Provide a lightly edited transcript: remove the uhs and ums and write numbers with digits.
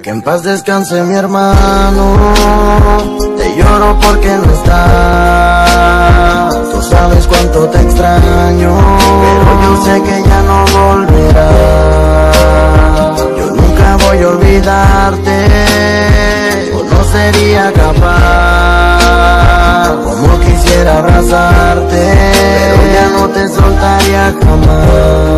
Que en paz descanse mi hermano, te lloro porque no estás. Tú sabes cuánto te extraño, pero yo sé que ya no volverás. Yo nunca voy a olvidarte, o no sería capaz. Como quisiera abrazarte, pero ya no te soltaría jamás.